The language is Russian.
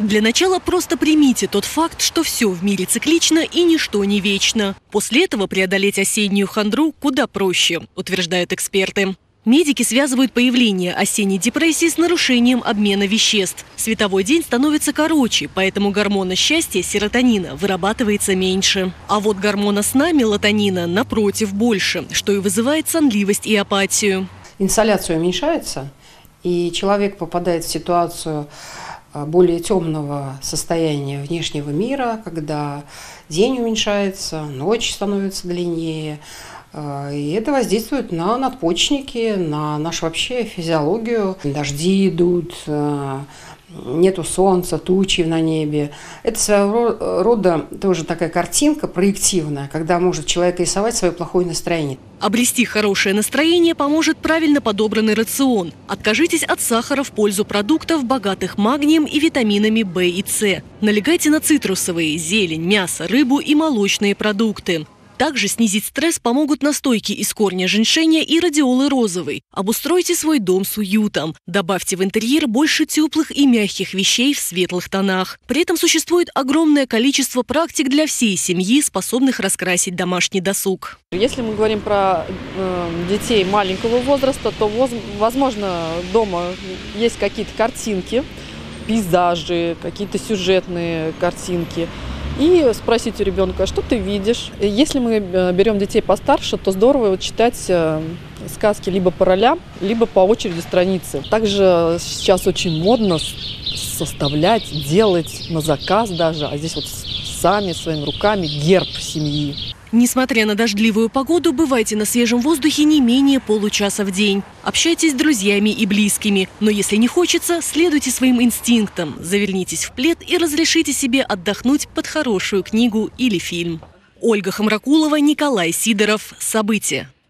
Для начала просто примите тот факт, что все в мире циклично и ничто не вечно. После этого преодолеть осеннюю хандру куда проще, утверждают эксперты. Медики связывают появление осенней депрессии с нарушением обмена веществ. Световой день становится короче, поэтому гормона счастья, серотонина, вырабатывается меньше. А вот гормона сна, мелатонина, напротив, больше, что и вызывает сонливость и апатию. Инсоляция уменьшается, и человек попадает в ситуацию более темного состояния внешнего мира, когда день уменьшается, ночь становится длиннее. И это воздействует на надпочечники, на нашу вообще физиологию. Дожди идут, нету солнца, тучи на небе. Это своего рода тоже такая картинка проективная, когда может человек рисовать свое плохое настроение. Обрести хорошее настроение поможет правильно подобранный рацион. Откажитесь от сахара в пользу продуктов, богатых магнием и витаминами В и С. Налегайте на цитрусовые, зелень, мясо, рыбу и молочные продукты. Также снизить стресс помогут настойки из корня женьшеня и радиолы розовой. Обустройте свой дом с уютом. Добавьте в интерьер больше теплых и мягких вещей в светлых тонах. При этом существует огромное количество практик для всей семьи, способных раскрасить домашний досуг. Если мы говорим про детей маленького возраста, то, возможно, дома есть какие-то картинки, пейзажи, какие-то сюжетные картинки. И спросить у ребенка, что ты видишь. Если мы берем детей постарше, то здорово читать сказки либо по ролям, либо по очереди страницы. Также сейчас очень модно составлять, делать на заказ даже, а здесь вот сами своими руками герб семьи. Несмотря на дождливую погоду, бывайте на свежем воздухе не менее получаса в день. Общайтесь с друзьями и близкими. Но если не хочется, следуйте своим инстинктам. Завернитесь в плед и разрешите себе отдохнуть под хорошую книгу или фильм. Ольга Хамракулова, Николай Сидоров. События.